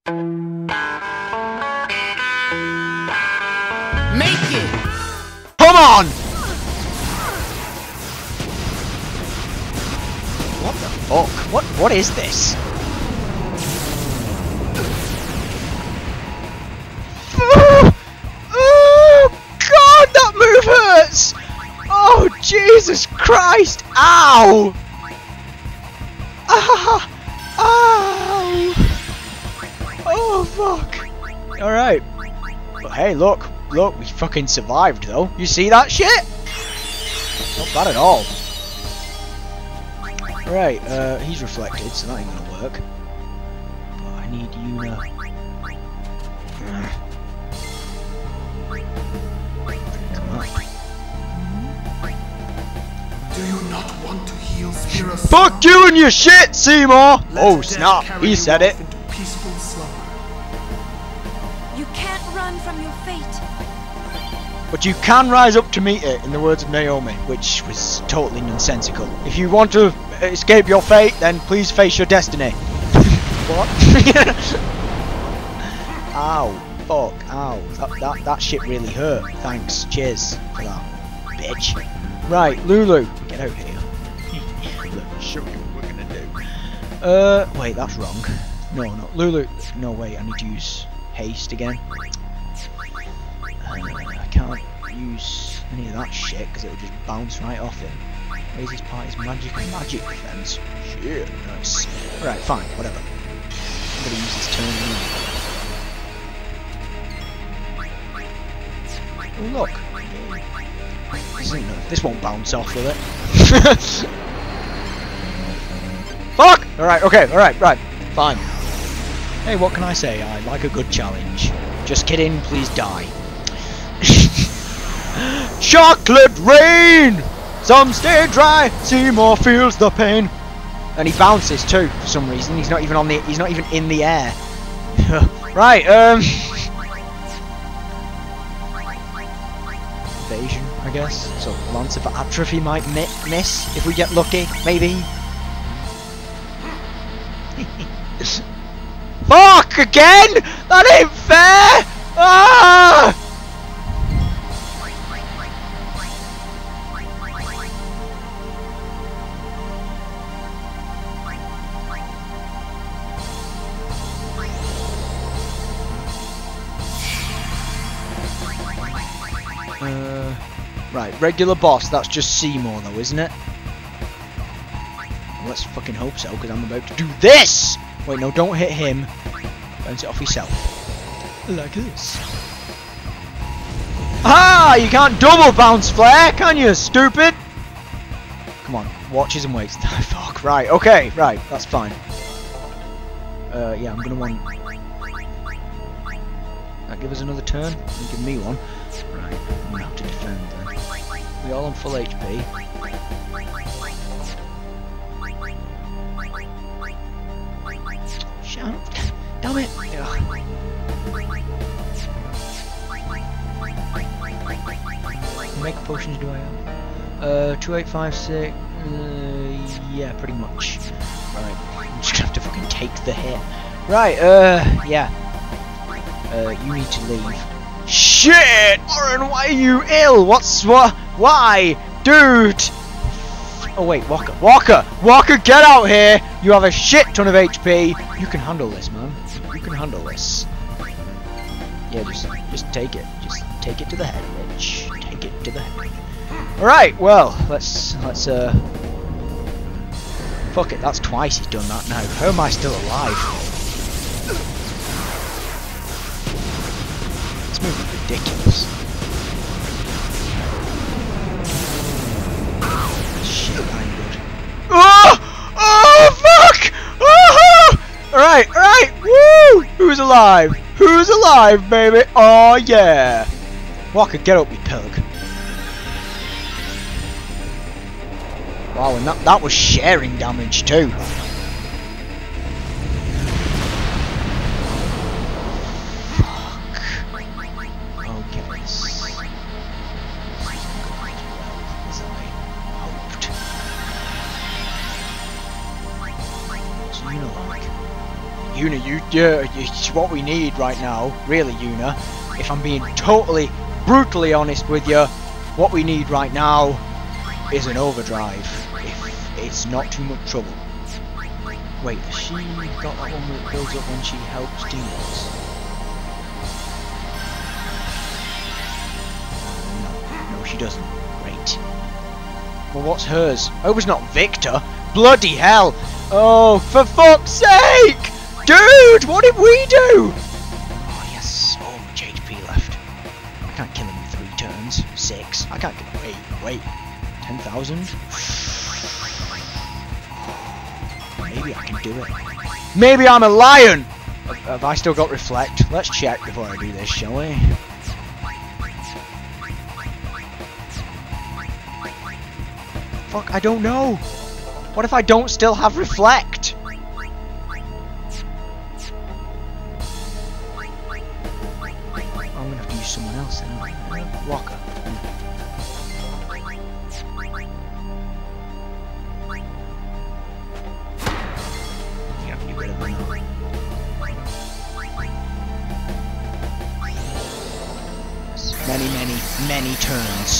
Make it! Come on! What the fuck? What is this? Oh god, that move hurts! Oh Jesus Christ! Ow! Ah! Ow! Oh fuck! Alright. But hey, look, we fucking survived though. You see that shit? Not bad at all. Right, he's reflected, so that ain't gonna work. But I need Yuna. Come on. Do you not want to heal Spira's Fuck you and your shit, Seymour! Oh snap, he said it. Into peaceful slumber. You can't run from your fate. But you can rise up to meet it, in the words of Naomi, which was totally nonsensical. If you want to escape your fate, then please face your destiny. What? Ow. Fuck. Ow. That shit really hurt. Thanks. Cheers for that. Bitch. Right, Lulu. Get out here. Let me show you what we're gonna do. Wait, that's wrong. No, Lulu. No, wait, I need to use haste again. I can't use any of that shit because it will just bounce right off him. Raises party's magic defense. Shit, nice. Alright, fine, whatever. I'm gonna use his turn now. Oh, look. This won't bounce off, will it? Fuck! Alright, okay, right, fine. Hey, what can I say? I like a good challenge. Just kidding, please die. Chocolate rain! Some stay dry, Seymour feels the pain. And he bounces too, for some reason. He's not even in the air. Right, evasion, I guess. So Lance of Atrophy might miss if we get lucky, maybe. Fuck again! That ain't fair! Ah! Right, regular boss, that's just Seymour though, isn't it? Well, let's fucking hope so, because I'm about to do this! Wait, no, don't hit him. Bounce it off yourself. Like this. Ah! You can't double bounce flare, can you, stupid? Come on, watches and waits. Fuck, right, okay, right, that's fine. Yeah, I'm gonna want... That give us another turn? Give me one. Right, I'm gonna have to defend then. We all on full HP. Shut up. Damn it! Ugh. How many potions do I have? 2856. Yeah, pretty much. Right, I'm just gonna have to fucking take the hit. Right, yeah. You need to leave. Shit! Oren, why are you ill? Why? Dude! Oh wait, Walker, get out here! You have a shit ton of HP. You can handle this, man. You can handle this. Yeah, just take it. Just take it to the head, bitch. Take it to the head. Alright, well, let's fuck it, that's twice he's done that now. How am I still alive? This move is ridiculous. Shit, I'm good. Oh! Oh, fuck! Oh! Alright, woo! Who's alive? Who's alive, baby? Oh, yeah! Walker, get up, you pug. Wow, and that was sharing damage, too. Yuna, it's what we need right now, really, Yuna. If I'm being totally, brutally honest with you, what we need right now is an overdrive. If it's not too much trouble. Wait, has she got that one that builds up when she helps demons? No, she doesn't. Great. Well, what's hers? Oh, it was not Victor. Bloody hell! Oh, for fuck's sake! Dude, what did we do? Oh, he has so much HP left. I can't kill him in 3 turns. 6. I can't kill him. Wait. 10,000? Maybe I can do it. Maybe I'm a lion! Have I still got reflect? Let's check before I do this, shall we? Fuck, I don't know. What if I don't still have reflect? I'm gonna have to use someone else then. Walker. You have to get rid of him. Many turns.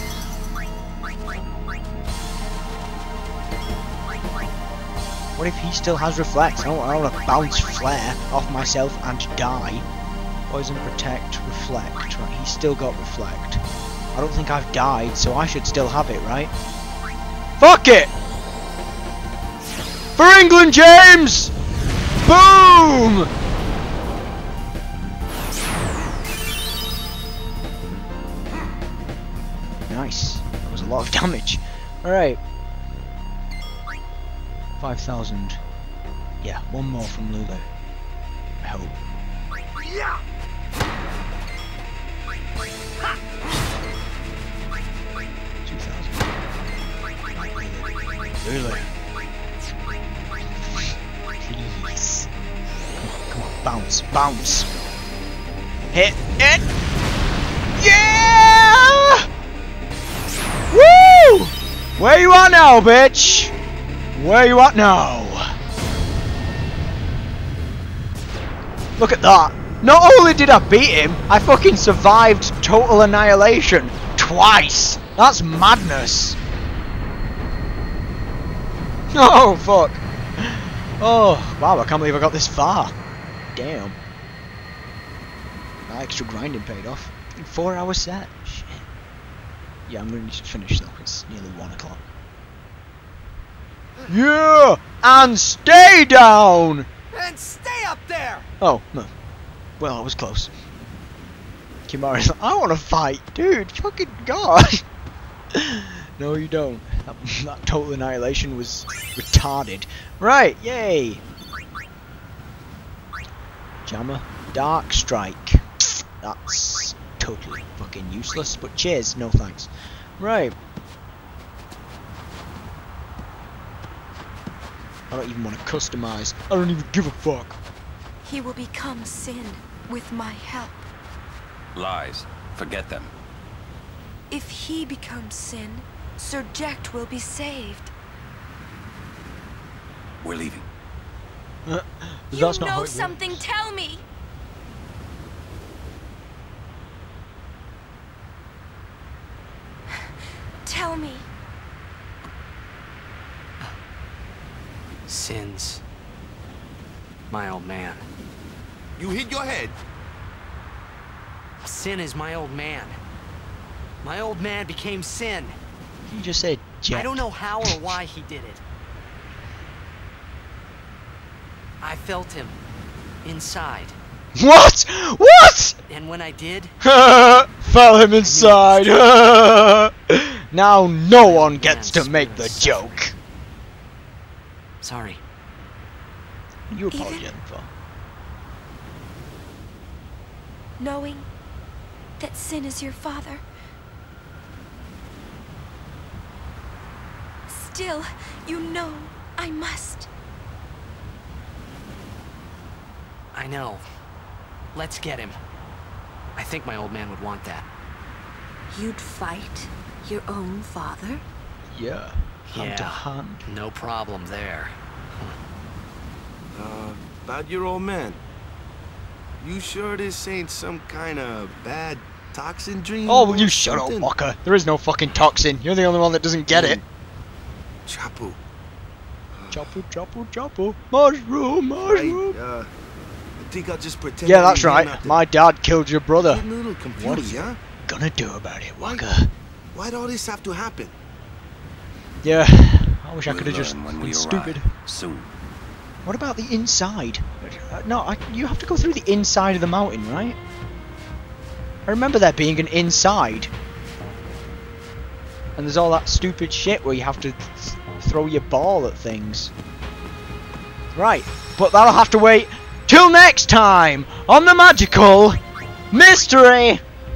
What if he still has reflect? I don't want to bounce flare off myself and die. Poison, protect, reflect. Right, he's still got reflect. I don't think I've died, so I should still have it, right? Fuck it! For England, James! Boom! Nice. That was a lot of damage. Alright. 5,000. Yeah, one more from Lulu. I hope. Yeah. 2,000. Lulu. Please. Come on, bounce, bounce. Hit it. Yeah! Woo! Where you at now, bitch? Where you at now? Look at that. Not only did I beat him, I fucking survived total annihilation twice. That's madness. Oh, fuck. Oh, wow, I can't believe I got this far. Damn. That extra grinding paid off. 4-hour set. Shit. Yeah, I'm going to finish though. It's nearly 1 o'clock. Yeah! And stay down! And stay up there! Oh, no. Well, I was close. Kimari's like, I want to fight! Dude, fucking god! No, you don't. That total annihilation was retarded. Right, yay! Jammer. Dark Strike. That's totally fucking useless, but cheers, no thanks. Right. I don't even want to customize. I don't even give a fuck. He will become sin with my help. Lies. Forget them. If he becomes sin, Sir Jecht will be saved. We're leaving. That's You not how know it something, works. tell me! Tell me. Sin's my old man. You hit your head. Sin is my old man. My old man became Sin. You just said Jecht. I don't know how or why he did it. I felt him inside. What? What? And when I did, Fell him inside. Now no one gets to make the joke. sorry. You apologizing for? Knowing that Sin is your father. Still, you know I must. I know. Let's get him. I think my old man would want that. You'd fight your own father? Yeah. Hand to hand. No problem there. about your old man. You sure this ain't some kind of bad toxin dream? Oh, will you or shut up, something? Walker. There is no fucking toxin. You're the only one that doesn't get it. Chapu. Chapu, chapu, chapu. Mushroom, mushroom. I think I'll just pretend. Yeah, I that's didn't hear right. nothing. My dad killed your brother. Getting a little confused, What are you huh? gonna do about it, Walker? Why'd all this have to happen? Yeah, I wish I We'll could have just learn when been we stupid. arrive. Soon. What about the inside? No, you have to go through the inside of the mountain, right? I remember there being an inside. And there's all that stupid shit where you have to throw your ball at things. Right, but that'll have to wait till next time on the magical mystery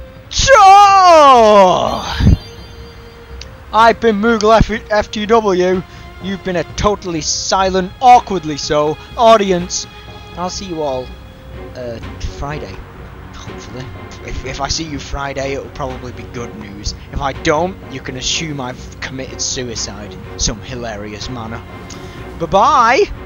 tour. I've been Moogle FTW. You've been a totally silent, awkwardly so, audience. I'll see you all Friday, hopefully. If I see you Friday, it'll probably be good news. If I don't, you can assume I've committed suicide in some hilarious manner. Bye-bye!